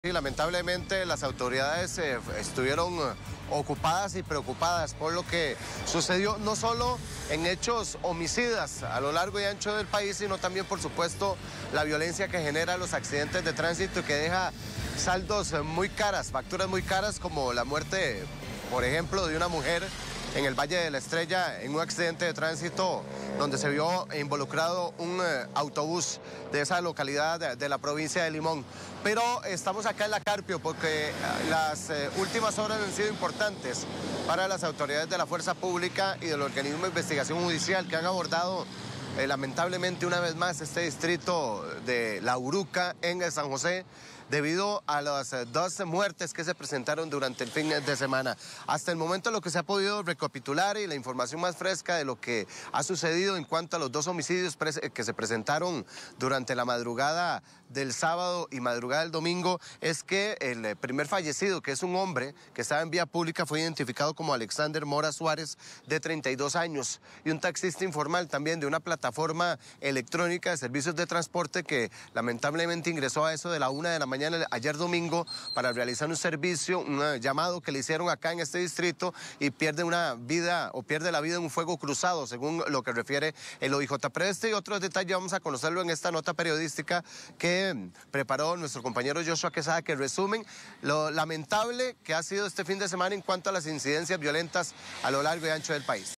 Sí, lamentablemente las autoridades estuvieron ocupadas y preocupadas por lo que sucedió no solo en hechos homicidas a lo largo y ancho del país, sino también, por supuesto, la violencia que genera los accidentes de tránsito y que deja saldos muy caras, facturas muy caras, como la muerte, por ejemplo, de una mujer en el Valle de la Estrella en un accidente de tránsito donde se vio involucrado un autobús de esa localidad de la provincia de Limón. Pero estamos acá en la Carpio porque las últimas horas han sido importantes para las autoridades de la Fuerza Pública y del Organismo de Investigación Judicial, que han abordado lamentablemente una vez más este distrito de La Uruca en San José, debido a las dos muertes que se presentaron durante el fin de semana. Hasta el momento lo que se ha podido recapitular y la información más fresca de lo que ha sucedido en cuanto a los dos homicidios que se presentaron durante la madrugada del sábado y madrugada del domingo es que el primer fallecido, que es un hombre que estaba en vía pública, fue identificado como Alexander Mora Suárez, de 32 años, y un taxista informal también de una plataforma electrónica de servicios de transporte que lamentablemente ingresó a eso de la 1 de la mañana ayer domingo para realizar un servicio, un llamado que le hicieron acá en este distrito, y pierde la vida en un fuego cruzado, según lo que refiere el OIJ. Pero este y otros detalles vamos a conocerlo en esta nota periodística que preparó nuestro compañero Joshua Quesada, que resumen lo lamentable que ha sido este fin de semana en cuanto a las incidencias violentas a lo largo y ancho del país.